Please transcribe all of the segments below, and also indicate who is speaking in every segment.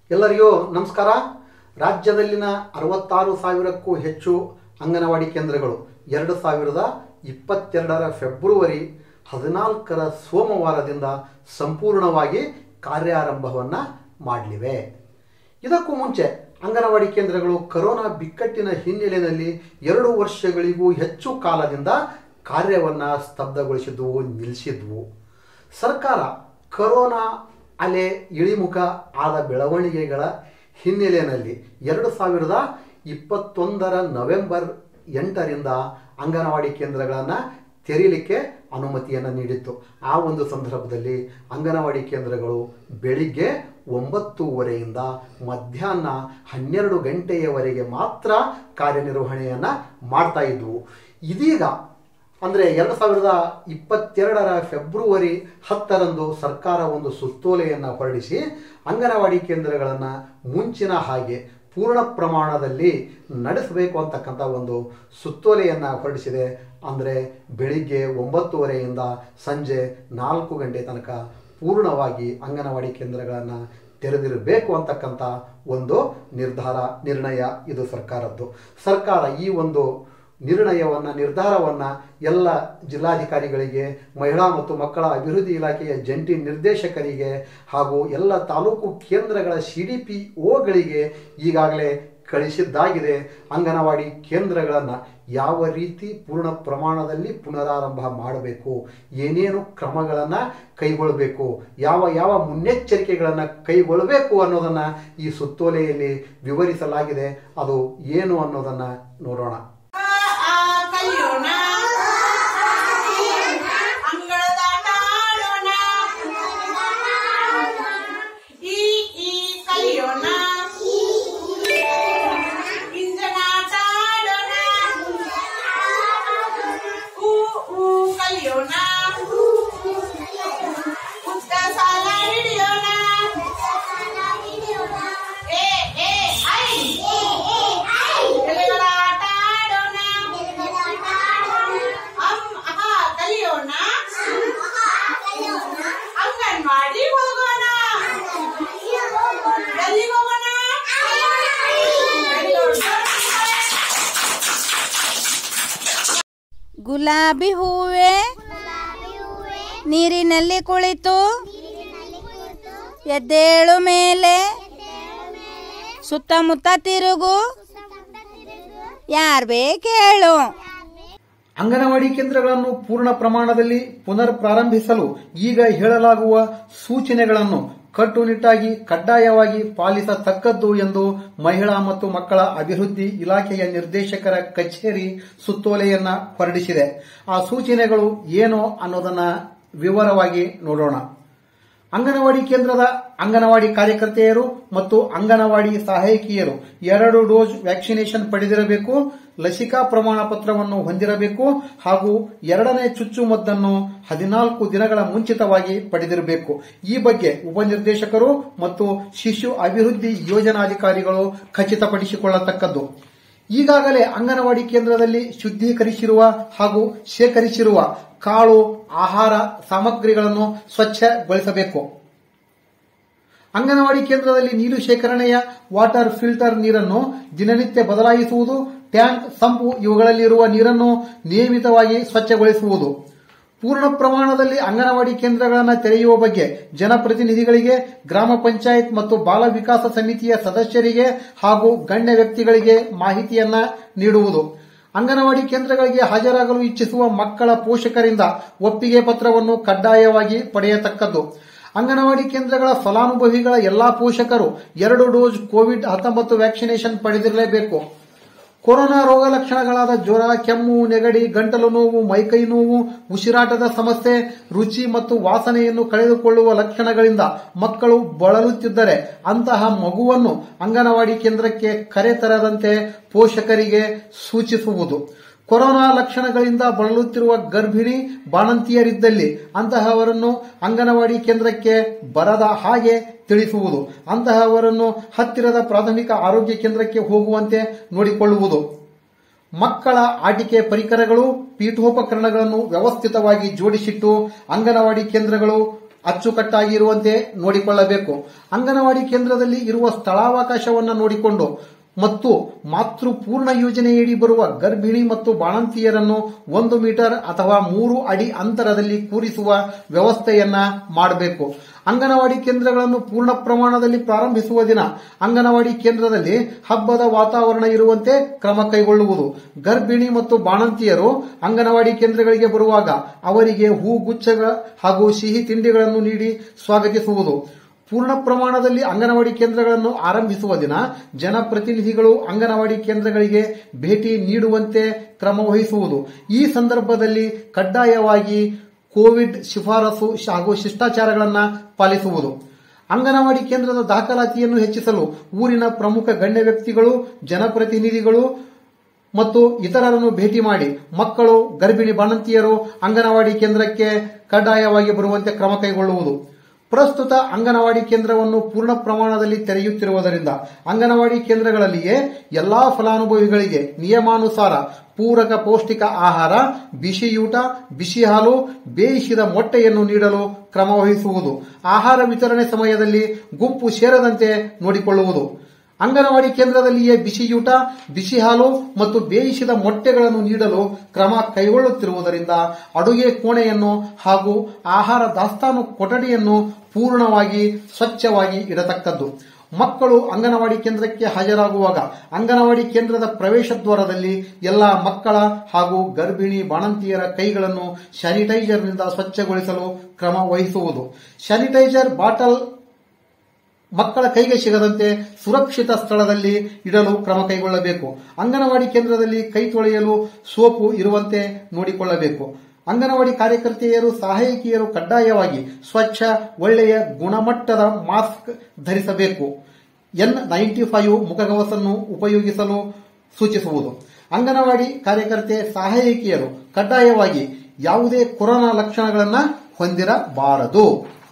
Speaker 1: ಎಲ್ಲರಿಗೂ ನಮಸ್ಕಾರ. ರಾಜ್ಯದಲ್ಲಿನ 66,000ಕ್ಕೂ ಹೆಚ್ಚು ಅಂಗನವಾಡಿ ಕೇಂದ್ರಗಳು 2022 ಫೆಬ್ರವರಿ 14 ಸೋಮವಾರದಿಂದ ಸಂಪೂರ್ಣವಾಗಿ ಕಾರ್ಯಾರಂಭವನ್ನು ಮಾಡಲಿವೆ. ಇದಕ್ಕೂ ಮುಂಚೆ ಅಂಗನವಾಡಿ ಕೇಂದ್ರಗಳು ಕೊರೋನಾ ಬಿಕ್ಕಟ್ಟಿನ ಹಿನ್ನೆಲೆಯಲ್ಲಿ 2 ವರ್ಷಗಳಿಗೂ ಹೆಚ್ಚು ಕಾಲದಿಂದ ಕಾರ್ಯವನ್ನು ಸ್ತಬ್ಧಗೊಳಿಸಿದ್ವು, ನಿಲ್ಲಿಸಿದ್ವು. ಸರ್ಕಾರ ಕೊರೋನಾ ಅಲೆ ಇಳಿಮುಖ ಆದ ಬೆಳವಣಿಗೆಗಳ ಹಿನ್ನೆಲೆಯಲ್ಲಿ 2021 ನವೆಂಬರ್ 8ರಿಂದ ಅಂಗನವಾಡಿ ಕೇಂದ್ರಗಳನ್ನು ತೆರೀಲಿಕ್ಕೆ ಅನುಮತಿಯನ್ನು ನೀಡಿತ್ತು. ಆ ಒಂದು ಸಂದರ್ಭದಲ್ಲಿ ಅಂಗನವಾಡಿ ಕೇಂದ್ರಗಳು ಬೆಳಿಗ್ಗೆ 9:30ಯಿಂದ ಮಧ್ಯಾಹ್ನ 12 ಗಂಟೆಯವರೆಗೆ ಮಾತ್ರ ಕಾರ್ಯನಿರ್ವಹಣೆಯನ್ನು ಮಾಡ್ತಾ ಇದ್ವು. ಇದೀಗ ಅಂದರೆ 2022 ಫೆಬ್ರವರಿ 10ರಂದು ಸರ್ಕಾರ ಒಂದು ಸುತ್ತೋಲೆಯನ್ನು ಹೊರಡಿಸಿ ಅಂಗನವಾಡಿ ಕೇಂದ್ರಗಳನ್ನು ಮುಂಚಿನ ಹಾಗೆ ಪೂರ್ಣ ಪ್ರಮಾಣದಲ್ಲಿ ನಡೆಸಬೇಕು ಅಂತಕ್ಕಂಥ ಒಂದು ಸುತ್ತೋಲೆಯನ್ನು ಹೊರಡಿಸಿದೆ. ಅಂದರೆ ಬೆಳಿಗ್ಗೆ 9:30ಯಿಂದ ಸಂಜೆ 4 ಗಂಟೆ ತನಕ ಪೂರ್ಣವಾಗಿ ಅಂಗನವಾಡಿ ಕೇಂದ್ರಗಳನ್ನು ತೆರೆದಿರಬೇಕು ಅಂತಕ್ಕಂಥ ಒಂದು ನಿರ್ಣಯ ಇದು ಸರ್ಕಾರದ್ದು. ಸರ್ಕಾರ ಈ ಒಂದು ನಿರ್ಧಾರವನ್ನು ಎಲ್ಲ ಜಿಲ್ಲಾಧಿಕಾರಿಗಳಿಗೆ, ಮಹಿಳಾ ಮತ್ತು ಮಕ್ಕಳ ಅಭಿವೃದ್ಧಿ ಇಲಾಖೆಯ ಜಂಟಿ ನಿರ್ದೇಶಕರಿಗೆ ಹಾಗೂ ಎಲ್ಲ ತಾಲೂಕು ಕೇಂದ್ರಗಳ CDPOಗಳಿಗೆ ಈಗಾಗಲೇ ಕಳಿಸಿದ್ದಾಗಿದೆ. ಅಂಗನವಾಡಿ ಕೇಂದ್ರಗಳನ್ನು ಯಾವ ರೀತಿ ಪೂರ್ಣ ಪ್ರಮಾಣದಲ್ಲಿ ಪುನರಾರಂಭ ಮಾಡಬೇಕು, ಏನೇನು ಕ್ರಮಗಳನ್ನು ಕೈಗೊಳ್ಳಬೇಕು, ಯಾವ ಮುನ್ನೆಚ್ಚರಿಕೆಗಳನ್ನು ಕೈಗೊಳ್ಳಬೇಕು ಅನ್ನೋದನ್ನು ಈ ಸುತ್ತೋಲೆಯಲ್ಲಿ ವಿವರಿಸಲಾಗಿದೆ. ಅದು ಏನು ಅನ್ನೋದನ್ನು ನೋಡೋಣ.
Speaker 2: ಗುಲಾಬಿ ಹೂವೆ ನೀರಿನಲ್ಲಿ ಕುಳಿತು ಎದ್ದೇಳು ಮೇಲೆ ಸುತ್ತಮುತ್ತ ತಿರುಗು ಯಾರ್ ಬೇಕೇಳು.
Speaker 1: ಅಂಗನವಾಡಿ ಕೇಂದ್ರಗಳನ್ನು ಪೂರ್ಣ ಪ್ರಮಾಣದಲ್ಲಿ ಪುನರ್ ಪ್ರಾರಂಭಿಸಲು ಈಗ ಹೇಳಲಾಗುವ ಸೂಚನೆಗಳನ್ನು ಕಟ್ಟುನಿಟ್ಟಾಗಿ ಕಡ್ಡಾಯವಾಗಿ ಪಾಲಿಸತಕ್ಕದ್ದು ಎಂದು ಮಹಿಳಾ ಮತ್ತು ಮಕ್ಕಳ ಅಭಿವೃದ್ಧಿ ಇಲಾಖೆಯ ನಿರ್ದೇಶಕರ ಕಚೇರಿ ಸುತ್ತೋಲೆಯನ್ನ ಹೊರಡಿಸಿದೆ. ಆ ಸೂಚನೆಗಳು ಏನು ಅನ್ನೋದನ್ನ ವಿವರವಾಗಿ ನೋಡೋಣ. ಅಂಗನವಾಡಿ ಕೇಂದ್ರದ ಅಂಗನವಾಡಿ ಕಾರ್ಯಕರ್ತೆಯರು ಮತ್ತು ಅಂಗನವಾಡಿ ಸಹಾಯಕಿಯರು 2 ಡೋಸ್ ವ್ಯಾಕ್ಸಿನೇಷನ್ ಪಡೆದಿರಬೇಕು, ಲಸಿಕಾ ಪ್ರಮಾಣ ಪತ್ರವನ್ನು ಹೊಂದಿರಬೇಕು ಹಾಗೂ 2ನೇ ಚುಚ್ಚುಮದ್ದನ್ನು 14 ದಿನಗಳ ಮುಂಚಿತವಾಗಿ ಪಡೆದಿರಬೇಕು. ಈ ಬಗ್ಗೆ ಉಪನಿರ್ದೇಶಕರು ಮತ್ತು ಶಿಶು ಅಭಿವೃದ್ಧಿ ಯೋಜನಾಧಿಕಾರಿಗಳು ಖಚಿತಪಡಿಸಿಕೊಳ್ಳತಕ್ಕದ್ದು. ಈಗಾಗಲೇ ಅಂಗನವಾಡಿ ಕೇಂದ್ರದಲ್ಲಿ ಶುದ್ಧೀಕರಿಸಿರುವ ಹಾಗೂ ಶೇಖರಿಸಿರುವ ಕಾಳು ಆಹಾರ ಸಾಮಗ್ರಿಗಳನ್ನು ಸ್ವಚ್ಛಗೊಳಿಸಬೇಕು. ಅಂಗನವಾಡಿ ಕೇಂದ್ರದಲ್ಲಿ ನೀರು ಶೇಖರಣೆಯ ವಾಟರ್ ಫಿಲ್ಟರ್ ನೀರನ್ನು ದಿನನಿತ್ಯ ಬದಲಾಯಿಸುವುದು, ಟ್ಯಾಂಕ್, ಸಂಪು ಇವುಗಳಲ್ಲಿರುವ ನೀರನ್ನು ನಿಯಮಿತವಾಗಿ ಸ್ವಚ್ಛಗೊಳಿಸುವುದು. ಪೂರ್ಣ ಪ್ರಮಾಣದಲ್ಲಿ ಅಂಗನವಾಡಿ ಕೇಂದ್ರಗಳನ್ನು ತೆರೆಯುವ ಬಗ್ಗೆ ಜನಪ್ರತಿನಿಧಿಗಳಿಗೆ, ಗ್ರಾಮ ಪಂಚಾಯತ್ ಮತ್ತು ಬಾಲ ವಿಕಾಸ ಸಮಿತಿಯ ಸದಸ್ಯರಿಗೆ ಹಾಗೂ ಗಣ್ಯ ವ್ಯಕ್ತಿಗಳಿಗೆ ಮಾಹಿತಿಯನ್ನ ನೀಡುವುದು. ಅಂಗನವಾಡಿ ಕೇಂದ್ರಗಳಿಗೆ ಹಾಜರಾಗಲು ಇಚ್ಛಿಸುವ ಮಕ್ಕಳ ಪೋಷಕರಿಂದ ಒಪ್ಪಿಗೆ ಪತ್ರವನ್ನು ಕಡ್ಡಾಯವಾಗಿ ಪಡೆಯತಕ್ಕದ್ದು. ಅಂಗನವಾಡಿ ಕೇಂದ್ರಗಳ ಫಲಾನುಭವಿಗಳ ಎಲ್ಲಾ ಪೋಷಕರು 2 ಡೋಸ್ ಕೋವಿಡ್-19 ವ್ಯಾಕ್ಸಿನೇಷನ್ ಪಡೆದಿರಲೇಬೇಕು. ಕೊರೋನಾ ರೋಗ ಲಕ್ಷಣಗಳಾದ ಜ್ವರ, ಕೆಮ್ಮು, ನೆಗಡಿ, ಗಂಟಲು ನೋವು, ಮೈಕೈ ನೋವು, ಉಸಿರಾಟದ ಸಮಸ್ಯೆ, ರುಚಿ ಮತ್ತು ವಾಸನೆಯನ್ನು ಕಳೆದುಕೊಳ್ಳುವ ಲಕ್ಷಣಗಳಿಂದ ಮಕ್ಕಳು ಬಳಲುತ್ತಿದ್ದರೆ ಅಂತಹ ಮಗುವನ್ನು ಅಂಗನವಾಡಿ ಕೇಂದ್ರಕ್ಕೆ ಕರೆತರದಂತೆ ಪೋಷಕರಿಗೆ ಸೂಚಿಸುವುದು. ಕೊರೋನಾ ಲಕ್ಷಣಗಳಿಂದ ಬಳಲುತ್ತಿರುವ ಗರ್ಭಿಣಿ ಬಾಣಂತಿಯರಿದ್ದಲ್ಲಿ ಅಂತಹವರನ್ನು ಅಂಗನವಾಡಿ ಕೇಂದ್ರಕ್ಕೆ ಬರದ ಹಾಗೆ ತಿಳಿಸುವುದು. ಅಂತಹವರನ್ನು ಹತ್ತಿರದ ಪ್ರಾಥಮಿಕ ಆರೋಗ್ಯ ಕೇಂದ್ರಕ್ಕೆ ಹೋಗುವಂತೆ ನೋಡಿಕೊಳ್ಳುವುದು. ಮಕ್ಕಳ ಆಟಿಕೆ ಪರಿಕರಗಳು, ಪೀಠೋಪಕರಣಗಳನ್ನು ವ್ಯವಸ್ಥಿತವಾಗಿ ಜೋಡಿಸಿಟ್ಟು ಅಂಗನವಾಡಿ ಕೇಂದ್ರಗಳು ಅಚ್ಚುಕಟ್ಟಾಗಿ ಇರುವಂತೆ ನೋಡಿಕೊಳ್ಳಬೇಕು. ಅಂಗನವಾಡಿ ಕೇಂದ್ರದಲ್ಲಿ ಇರುವ ಸ್ಥಳಾವಕಾಶವನ್ನು ನೋಡಿಕೊಂಡು ಮತ್ತು ಮಾತೃ ಪೂರ್ಣ ಯೋಜನೆಯಡಿ ಬರುವ ಗರ್ಭಿಣಿ ಮತ್ತು ಬಾಣಂತಿಯರನ್ನು 1 ಮೀಟರ್ ಅಥವಾ 3 ಅಡಿ ಅಂತರದಲ್ಲಿ ಕೂರಿಸುವ ವ್ಯವಸ್ಥೆಯನ್ನ ಮಾಡಬೇಕು. ಅಂಗನವಾಡಿ ಕೇಂದ್ರಗಳನ್ನು ಪೂರ್ಣ ಪ್ರಮಾಣದಲ್ಲಿ ಪ್ರಾರಂಭಿಸುವ ದಿನ ಅಂಗನವಾಡಿ ಕೇಂದ್ರದಲ್ಲಿ ಹಬ್ಬದ ವಾತಾವರಣ ಇರುವಂತೆ ಕ್ರಮ ಕೈಗೊಳ್ಳುವುದು. ಗರ್ಭಿಣಿ ಮತ್ತು ಬಾಣಂತಿಯರು ಅಂಗನವಾಡಿ ಕೇಂದ್ರಗಳಿಗೆ ಬರುವಾಗ ಅವರಿಗೆ ಹೂಗುಚ್ಛ ಹಾಗೂ ಸಿಹಿ ತಿಂಡಿಗಳನ್ನು ನೀಡಿ ಸ್ವಾಗತಿಸುವುದು. ಪೂರ್ಣ ಪ್ರಮಾಣದಲ್ಲಿ ಅಂಗನವಾಡಿ ಕೇಂದ್ರಗಳನ್ನು ಆರಂಭಿಸುವ ದಿನ ಜನಪ್ರತಿನಿಧಿಗಳು ಅಂಗನವಾಡಿ ಕೇಂದ್ರಗಳಿಗೆ ಭೇಟಿ ನೀಡುವಂತೆ ಕ್ರಮ ವಹಿಸುವುದು. ಈ ಸಂದರ್ಭದಲ್ಲಿ ಕಡ್ಡಾಯವಾಗಿ ಕೋವಿಡ್ ಶಿಫಾರಸು ಹಾಗೂ ಶಿಷ್ಟಾಚಾರಗಳನ್ನು ಪಾಲಿಸುವುದು. ಅಂಗನವಾಡಿ ಕೇಂದ್ರದ ದಾಖಲಾತಿಯನ್ನು ಹೆಚ್ಚಿಸಲು ಊರಿನ ಪ್ರಮುಖ ಗಣ್ಯ ವ್ಯಕ್ತಿಗಳು, ಜನಪ್ರತಿನಿಧಿಗಳು ಮತ್ತು ಇತರರನ್ನು ಭೇಟಿ ಮಾಡಿ ಮಕ್ಕಳು, ಗರ್ಭಿಣಿ ಬಾಣಂತಿಯರು ಅಂಗನವಾಡಿ ಕೇಂದ್ರಕ್ಕೆ ಕಡ್ಡಾಯವಾಗಿ ಬರುವಂತೆ ಕ್ರಮ ಕೈಗೊಳ್ಳುವುದು. ಪ್ರಸ್ತುತ ಅಂಗನವಾಡಿ ಕೇಂದ್ರವನ್ನು ಪೂರ್ಣ ಪ್ರಮಾಣದಲ್ಲಿ ತೆರೆಯುತ್ತಿರುವುದರಿಂದ ಅಂಗನವಾಡಿ ಕೇಂದ್ರಗಳಲ್ಲಿಯೇ ಎಲ್ಲಾ ಫಲಾನುಭವಿಗಳಿಗೆ ನಿಯಮಾನುಸಾರ ಪೂರಕ ಪೌಷ್ಟಿಕ ಆಹಾರ, ಬಿಸಿಯೂಟ, ಬಿಸಿ ಹಾಲು, ಬೇಯಿಸಿದ ಮೊಟ್ಟೆಯನ್ನು ನೀಡಲು ಕ್ರಮ ವಹಿಸುವುದು. ಆಹಾರ ವಿತರಣೆ ಸಮಯದಲ್ಲಿ ಗುಂಪು ಸೇರದಂತೆ ನೋಡಿಕೊಳ್ಳುವುದು. ಅಂಗನವಾಡಿ ಕೇಂದ್ರದಲ್ಲಿಯೇ ಬಿಸಿಯೂಟ, ಬಿಸಿ ಹಾಲು ಮತ್ತು ಬೇಯಿಸಿದ ಮೊಟ್ಟೆಗಳನ್ನು ನೀಡಲು ಕ್ರಮ ಕೈಗೊಳ್ಳುತ್ತಿರುವುದರಿಂದ ಅಡುಗೆ ಕೋಣೆಯನ್ನು ಹಾಗೂ ಆಹಾರ ದಾಸ್ತಾನು ಕೊಠಡಿಯನ್ನು ಪೂರ್ಣವಾಗಿ ಸ್ವಚ್ಛವಾಗಿ ಇಡತಕ್ಕದ್ದು. ಮಕ್ಕಳು ಅಂಗನವಾಡಿ ಕೇಂದ್ರಕ್ಕೆ ಹಾಜರಾಗುವಾಗ ಅಂಗನವಾಡಿ ಕೇಂದ್ರದ ಪ್ರವೇಶ ದ್ವಾರದಲ್ಲಿ ಎಲ್ಲಾ ಮಕ್ಕಳ ಹಾಗೂ ಗರ್ಭಿಣಿ ಬಾಣಂತಿಯರ ಕೈಗಳನ್ನು ಸ್ಯಾನಿಟೈಸರ್ನಿಂದ ಸ್ವಚ್ಛಗೊಳಿಸಲು ಕ್ರಮ ವಹಿಸುವುದು. ಸ್ಯಾನಿಟೈಸರ್ ಬಾಟಲ್ ಮಕ್ಕಳ ಕೈಗೆ ಸಿಗದಂತೆ ಸುರಕ್ಷಿತ ಸ್ಥಳದಲ್ಲಿ ಇಡಲು ಕ್ರಮ ಕೈಗೊಳ್ಳಬೇಕು. ಅಂಗನವಾಡಿ ಕೇಂದ್ರದಲ್ಲಿ ಕೈ ತೊಳೆಯಲು ಸೋಪು ಇರುವಂತೆ ನೋಡಿಕೊಳ್ಳಬೇಕು. ಅಂಗನವಾಡಿ ಕಾರ್ಯಕರ್ತೆಯರು, ಸಹಾಯಕಿಯರು ಕಡ್ಡಾಯವಾಗಿ ಸ್ವಚ್ಛ, ಒಳ್ಳೆಯ ಗುಣಮಟ್ಟದ ಮಾಸ್ಕ್ ಧರಿಸಬೇಕು. N95 ಮುಖಗವಸನ್ನು ಉಪಯೋಗಿಸಲು ಸೂಚಿಸುವುದು. ಅಂಗನವಾಡಿ ಕಾರ್ಯಕರ್ತೆ, ಸಹಾಯಕಿಯರು ಕಡ್ಡಾಯವಾಗಿ ಯಾವುದೇ ಕೊರೋನಾ ಲಕ್ಷಣಗಳನ್ನು ಹೊಂದಿರಬಾರದು.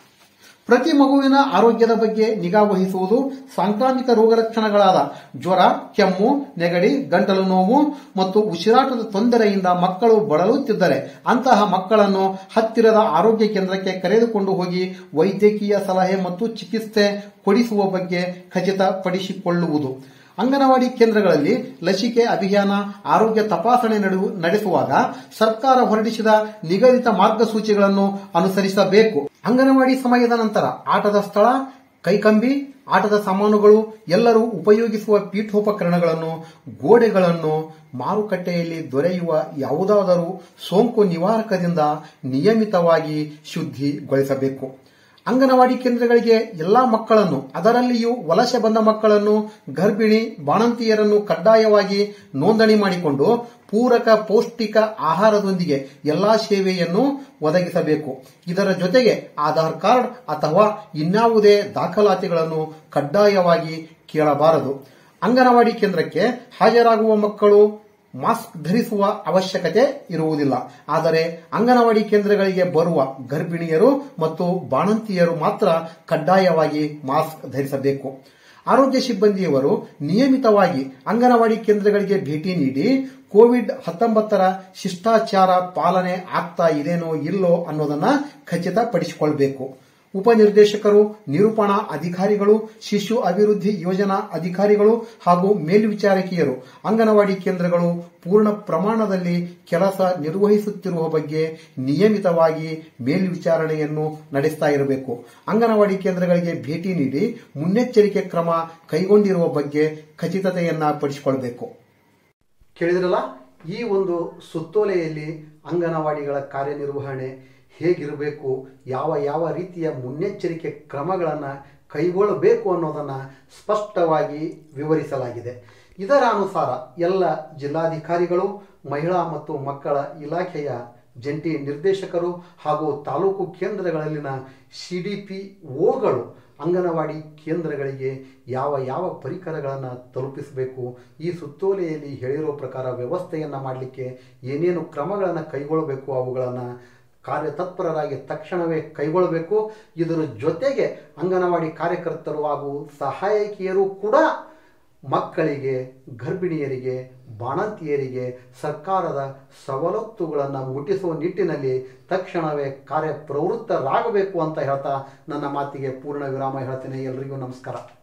Speaker 1: ಪ್ರತಿ ಮಗುವಿನ ಆರೋಗ್ಯದ ಬಗ್ಗೆ ನಿಗಾ ವಹಿಸುವುದು. ಸಾಂಕ್ರಾಮಿಕ ರೋಗ ಲಕ್ಷಣಗಳಾದ ಜ್ವರ, ಕೆಮ್ಮು, ನೆಗಡಿ, ಗಂಟಲು ನೋವು ಮತ್ತು ಉಸಿರಾಟದ ತೊಂದರೆಯಿಂದ ಮಕ್ಕಳು ಬಳಲುತ್ತಿದ್ದರೆ ಅಂತಹ ಮಕ್ಕಳನ್ನು ಹತ್ತಿರದ ಆರೋಗ್ಯ ಕೇಂದ್ರಕ್ಕೆ ಕರೆದುಕೊಂಡು ಹೋಗಿ ವೈದ್ಯಕೀಯ ಸಲಹೆ ಮತ್ತು ಚಿಕಿತ್ಸೆ ಕೊಡಿಸುವ ಬಗ್ಗೆ ಖಚಿತಪಡಿಸಿಕೊಳ್ಳುವುದು. ಅಂಗನವಾಡಿ ಕೇಂದ್ರಗಳಲ್ಲಿ ಲಸಿಕೆ ಅಭಿಯಾನ, ಆರೋಗ್ಯ ತಪಾಸಣೆ ನಡೆಸುವಾಗ ಸರ್ಕಾರ ಹೊರಡಿಸಿದ ನಿಗದಿತ ಮಾರ್ಗಸೂಚಿಗಳನ್ನು ಅನುಸರಿಸಬೇಕು. ಅಂಗನವಾಡಿ ಸಮಯದ ನಂತರ ಆಟದ ಸ್ಥಳ, ಕೈಕಂಬಿ, ಆಟದ ಸಾಮಾನುಗಳು, ಎಲ್ಲರೂ ಉಪಯೋಗಿಸುವ ಪೀಠೋಪಕರಣಗಳನ್ನು, ಗೋಡೆಗಳನ್ನು ಮಾರುಕಟ್ಟೆಯಲ್ಲಿ ದೊರೆಯುವ ಯಾವುದಾದರೂ ಸೋಂಕು ನಿವಾರಕದಿಂದ ನಿಯಮಿತವಾಗಿ ಶುದ್ಧಿಗೊಳಿಸಬೇಕು. ಅಂಗನವಾಡಿ ಕೇಂದ್ರಗಳಿಗೆ ಎಲ್ಲಾ ಮಕ್ಕಳನ್ನು, ಅದರಲ್ಲಿಯೂ ವಲಸೆ ಬಂದ ಮಕ್ಕಳನ್ನು, ಗರ್ಭಿಣಿ ಬಾಣಂತಿಯರನ್ನು ಕಡ್ಡಾಯವಾಗಿ ನೋಂದಣಿ ಮಾಡಿಕೊಂಡು ಪೂರಕ ಪೌಷ್ಟಿಕ ಆಹಾರದೊಂದಿಗೆ ಎಲ್ಲಾ ಸೇವೆಯನ್ನು ಒದಗಿಸಬೇಕು. ಇದರ ಜೊತೆಗೆ ಆಧಾರ್ ಕಾರ್ಡ್ ಅಥವಾ ಇನ್ಯಾವುದೇ ದಾಖಲಾತಿಗಳನ್ನು ಕಡ್ಡಾಯವಾಗಿ ಕೇಳಬಾರದು. ಅಂಗನವಾಡಿ ಕೇಂದ್ರಕ್ಕೆ ಹಾಜರಾಗುವ ಮಕ್ಕಳು ಮಾಸ್ಕ್ ಧರಿಸುವ ಅವಶ್ಯಕತೆ ಇರುವುದಿಲ್ಲ. ಆದರೆ ಅಂಗನವಾಡಿ ಕೇಂದ್ರಗಳಿಗೆ ಬರುವ ಗರ್ಭಿಣಿಯರು ಮತ್ತು ಬಾಣಂತಿಯರು ಮಾತ್ರ ಕಡ್ಡಾಯವಾಗಿ ಮಾಸ್ಕ್ ಧರಿಸಬೇಕು. ಆರೋಗ್ಯ ಸಿಬ್ಬಂದಿಯವರು ನಿಯಮಿತವಾಗಿ ಅಂಗನವಾಡಿ ಕೇಂದ್ರಗಳಿಗೆ ಭೇಟಿ ನೀಡಿ ಕೋವಿಡ್-19 ಶಿಷ್ಟಾಚಾರ ಪಾಲನೆ ಆಗ್ತಾ ಇದೇನೋ ಇಲ್ಲೋ ಅನ್ನೋದನ್ನ ಖಚಿತಪಡಿಸಿಕೊಳ್ಳಬೇಕು. ಉಪನಿರ್ದೇಶಕರು, ನಿರೂಪಣಾ ಅಧಿಕಾರಿಗಳು, ಶಿಶು ಅಭಿವೃದ್ಧಿ ಯೋಜನಾ ಅಧಿಕಾರಿಗಳು ಹಾಗೂ ಮೇಲ್ವಿಚಾರಕಿಯರು ಅಂಗನವಾಡಿ ಕೇಂದ್ರಗಳು ಪೂರ್ಣ ಪ್ರಮಾಣದಲ್ಲಿ ಕೆಲಸ ನಿರ್ವಹಿಸುತ್ತಿರುವ ಬಗ್ಗೆ ನಿಯಮಿತವಾಗಿ ಮೇಲ್ವಿಚಾರಣೆಯನ್ನು ನಡೆಸ್ತಾ ಇರಬೇಕು. ಅಂಗನವಾಡಿ ಕೇಂದ್ರಗಳಿಗೆ ಭೇಟಿ ನೀಡಿ ಮುನ್ನೆಚ್ಚರಿಕೆ ಕ್ರಮ ಕೈಗೊಂಡಿರುವ ಬಗ್ಗೆ ಖಚಿತತೆಯನ್ನ ಪಡಿಸಿಕೊಳ್ಳಬೇಕು. ಕೇಳಿದ್ರಲ್ಲ, ಈ ಒಂದು ಸುತ್ತೋಲೆಯಲ್ಲಿ ಅಂಗನವಾಡಿಗಳ ಕಾರ್ಯನಿರ್ವಹಣೆ ಹೇಗಿರಬೇಕು, ಯಾವ ರೀತಿಯ ಮುನ್ನೆಚ್ಚರಿಕೆ ಕ್ರಮಗಳನ್ನು ಕೈಗೊಳ್ಳಬೇಕು ಅನ್ನೋದನ್ನು ಸ್ಪಷ್ಟವಾಗಿ ವಿವರಿಸಲಾಗಿದೆ. ಇದರ ಅನುಸಾರ ಎಲ್ಲ ಜಿಲ್ಲಾಧಿಕಾರಿಗಳು, ಮಹಿಳಾ ಮತ್ತು ಮಕ್ಕಳ ಇಲಾಖೆಯ ಜಂಟಿ ನಿರ್ದೇಶಕರು ಹಾಗೂ ತಾಲೂಕು ಕೇಂದ್ರಗಳಲ್ಲಿನ CDPOಗಳು ಅಂಗನವಾಡಿ ಕೇಂದ್ರಗಳಿಗೆ ಯಾವ ಪರಿಕರಗಳನ್ನು ತಲುಪಿಸಬೇಕು, ಈ ಸುತ್ತೋಲೆಯಲ್ಲಿ ಹೇಳಿರೋ ಪ್ರಕಾರ ವ್ಯವಸ್ಥೆಯನ್ನು ಮಾಡಲಿಕ್ಕೆ ಏನೇನು ಕ್ರಮಗಳನ್ನು ಕೈಗೊಳ್ಳಬೇಕು ಅವುಗಳನ್ನು ಕಾರ್ಯತತ್ಪರರಾಗಿ ತಕ್ಷಣವೇ ಕೈಗೊಳ್ಳಬೇಕು. ಇದರ ಜೊತೆಗೆ ಅಂಗನವಾಡಿ ಕಾರ್ಯಕರ್ತರು ಹಾಗೂ ಸಹಾಯಕಿಯರು ಕೂಡ ಮಕ್ಕಳಿಗೆ, ಗರ್ಭಿಣಿಯರಿಗೆ, ಬಾಣಂತಿಯರಿಗೆ ಸರ್ಕಾರದ ಸವಲತ್ತುಗಳನ್ನು ಮುಟ್ಟಿಸುವ ನಿಟ್ಟಿನಲ್ಲಿ ತಕ್ಷಣವೇ ಕಾರ್ಯಪ್ರವೃತ್ತರಾಗಬೇಕು ಅಂತ ಹೇಳ್ತಾ ನನ್ನ ಮಾತಿಗೆ ಪೂರ್ಣ ವಿರಾಮ ಹೇಳ್ತೇನೆ. ಎಲ್ರಿಗೂ ನಮಸ್ಕಾರ.